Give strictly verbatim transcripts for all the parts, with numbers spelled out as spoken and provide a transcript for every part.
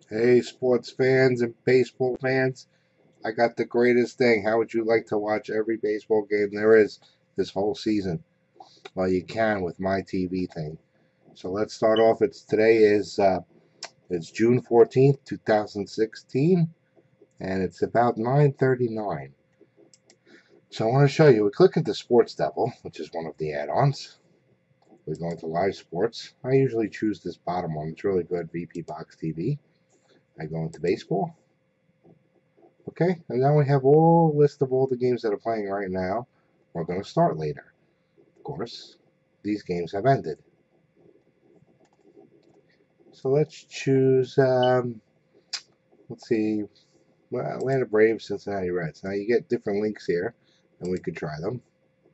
Hey, sports fans and baseball fans, I got the greatest thing. How would you like to watch every baseball game there is this whole season? Well, you can with my T V thing. So let's start off. It's today is uh, it's June fourteenth, two thousand sixteen, and it's about nine thirty-nine. So I want to show you. We click into Sports Devil, which is one of the add-ons. We go into Live Sports. I usually choose this bottom one. It's really good, V P Box T V. I go into Baseball. Okay, and now we have all list of all the games that are playing right now. We're going to start later. Of course, these games have ended. So let's choose, um, let's see, well, Atlanta Braves, Cincinnati Reds. Now you get different links here, and we could try them.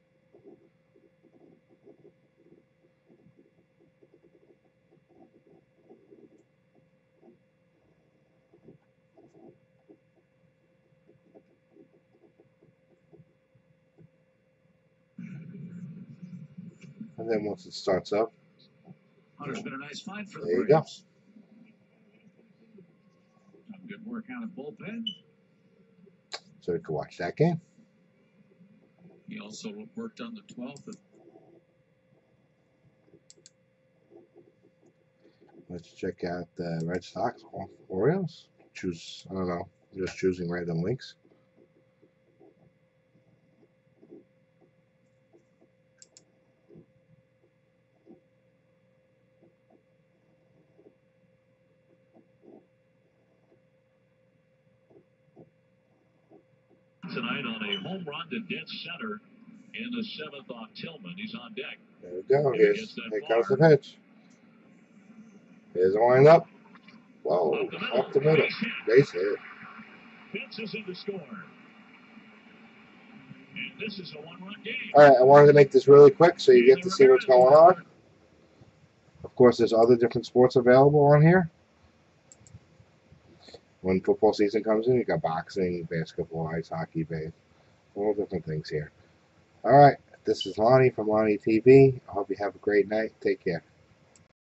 And then once it starts up, Hunter's been a nice find for the there you go. Braves. Good work out of bullpen. So we could watch that game. He also worked on the twelfth. Let's check out the Red Sox or Orioles. Choose, I don't know, just choosing random links. Tonight on a home run to dead center in the seventh on Tillman. He's on deck. There we go. Here's, here comes the pitch. Here's the windup. Whoa, up the middle. Base hit. Fences in the score. And this is a one-run game. All right, I wanted to make this really quick so you get to see what's going on. Of course, there's other different sports available on here. When football season comes in, you got boxing, basketball, ice hockey, base, all different things here. All right, this is Lonnie from Lonnie T V. I hope you have a great night. Take care.